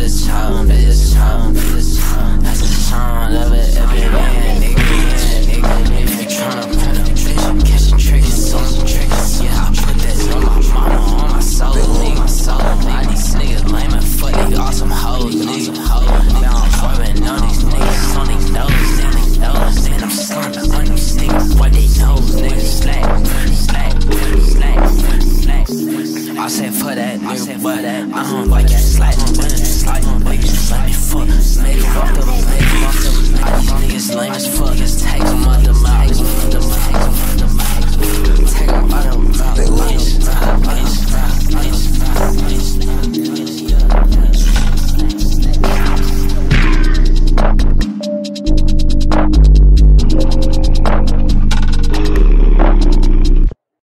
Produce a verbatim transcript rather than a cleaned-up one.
just chop, they just chop, they just chop. That's the song, love it, everybody.